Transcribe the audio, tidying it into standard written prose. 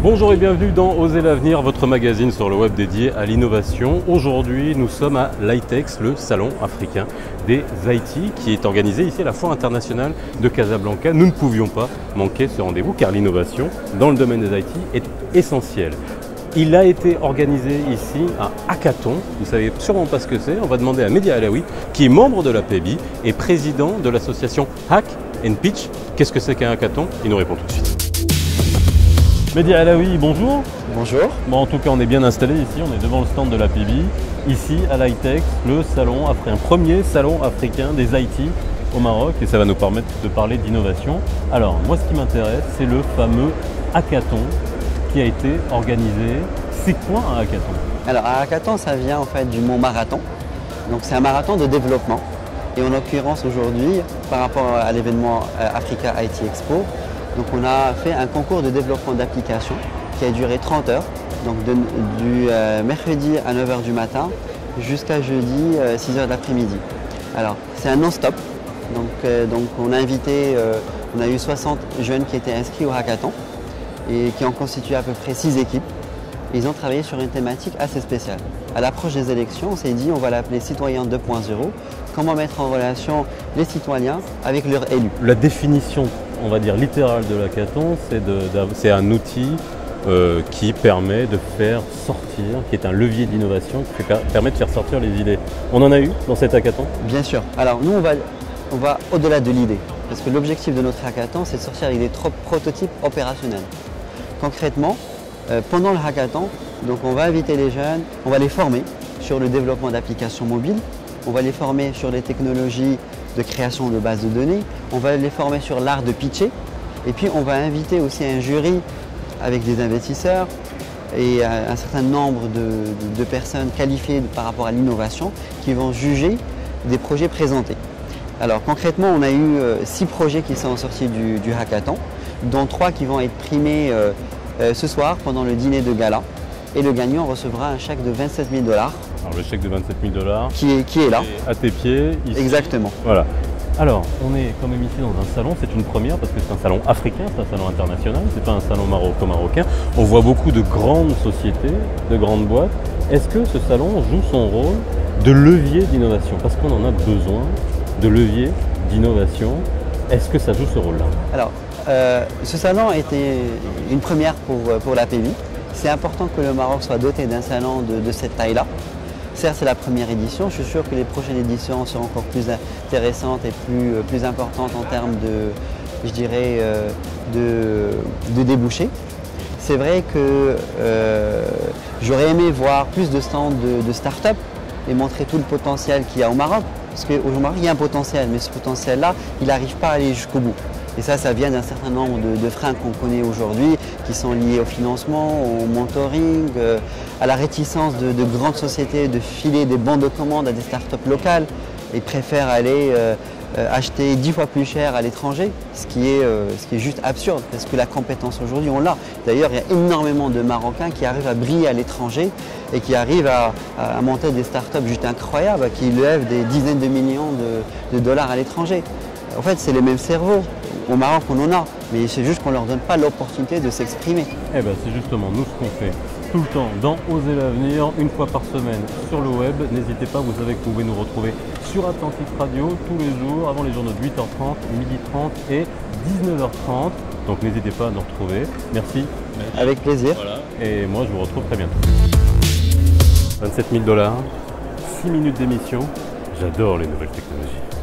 Bonjour et bienvenue dans Oser l'avenir, votre magazine sur le web dédié à l'innovation. Aujourd'hui, nous sommes à l'ITEX, le salon africain des IT, qui est organisé ici à la Foire internationale de Casablanca. Nous ne pouvions pas manquer ce rendez-vous car l'innovation dans le domaine des IT est essentielle. Il a été organisé ici un hackathon, vous ne savez sûrement pas ce que c'est, on va demander à Mehdi Alaoui, qui est membre de la PEBI et président de l'association Hack and Pitch. Qu'est-ce que c'est qu'un hackathon? Il nous répond tout de suite. Mehdi Alaoui, bonjour. Bonjour. Bon, en tout cas, on est bien installé ici, on est devant le stand de la PEBI, ici à l'ITEX, le salon, après un premier salon africain des IT au Maroc, et ça va nous permettre de parler d'innovation. Alors, moi, ce qui m'intéresse, c'est le fameux hackathon qui a été organisé. C'est quoi un hackathon? Alors, un hackathon, ça vient en fait du mot marathon. Donc, c'est un marathon de développement. Et en l'occurrence, aujourd'hui, par rapport à l'événement Africa IT Expo, donc on a fait un concours de développement d'applications qui a duré 30 heures, donc du mercredi à 9 h du matin jusqu'à jeudi 6 h de l'après-midi. Alors c'est un non-stop, donc on a invité, on a eu 60 jeunes qui étaient inscrits au hackathon et qui ont constitué à peu près 6 équipes. Ils ont travaillé sur une thématique assez spéciale. À l'approche des élections, on s'est dit on va l'appeler Citoyen 2.0, comment mettre en relation les citoyens avec leurs élus. La définition, on va dire littérale de l'hackathon, c'est un outil qui permet de faire sortir, qui est un levier d'innovation, qui permet de faire sortir les idées. On en a eu dans cet hackathon? Bien sûr. Alors nous, on va au-delà de l'idée, parce que l'objectif de notre hackathon, c'est de sortir avec des prototypes opérationnels. Concrètement, pendant le hackathon, donc on va inviter les jeunes, on va les former sur le développement d'applications mobiles, on va les former sur les technologies de création de bases de données, on va les former sur l'art de pitcher, et puis on va inviter aussi un jury avec des investisseurs et un certain nombre de personnes qualifiées par rapport à l'innovation qui vont juger des projets présentés. Alors concrètement, on a eu 6 projets qui sont sortis du hackathon, dont 3 qui vont être primés ce soir pendant le dîner de gala, et le gagnant recevra un chèque de 27 000 $. Alors le chèque de 27 000 $ qui est là. À tes pieds, ici. Exactement. Voilà. Alors, on est quand même ici dans un salon, c'est une première parce que c'est un salon africain, c'est un salon international, c'est pas un salon marocain. On voit beaucoup de grandes sociétés, de grandes boîtes. Est-ce que ce salon joue son rôle de levier d'innovation? Parce qu'on en a besoin de levier d'innovation. Est-ce que ça joue ce rôle-là? Alors, ce salon était une première pour la PEBI. C'est important que le Maroc soit doté d'un salon de cette taille-là. Certes, c'est la première édition. Je suis sûr que les prochaines éditions seront encore plus intéressantes et plus importantes en termes je dirais, de débouchés. C'est vrai que j'aurais aimé voir plus de stands de start-up et montrer tout le potentiel qu'il y a au Maroc. Parce qu'au Maroc, il y a un potentiel, mais ce potentiel-là, il n'arrive pas à aller jusqu'au bout. Et ça vient d'un certain nombre de freins qu'on connaît aujourd'hui, qui sont liés au financement, au mentoring, à la réticence de grandes sociétés de filer des bons de commande à des startups locales. Ils préfèrent aller acheter 10 fois plus cher à l'étranger, ce qui est juste absurde, parce que la compétence aujourd'hui, on l'a. D'ailleurs, il y a énormément de Marocains qui arrivent à briller à l'étranger et qui arrivent à monter des startups juste incroyables, qui lèvent des dizaines de millions de dollars à l'étranger. En fait, c'est les mêmes cerveaux. Au Maroc, on en a, mais c'est juste qu'on ne leur donne pas l'opportunité de s'exprimer. Eh bien, c'est justement nous ce qu'on fait tout le temps dans Oser l'avenir, une fois par semaine sur le web. N'hésitez pas, vous savez que vous pouvez nous retrouver sur Atlantic Radio tous les jours, avant les journaux de 8h30, 12h30 et 19h30. Donc n'hésitez pas à nous retrouver. Merci. Avec plaisir. Voilà. Et moi, je vous retrouve très bientôt. 27 000 $, 6 minutes d'émission. J'adore les nouvelles technologies.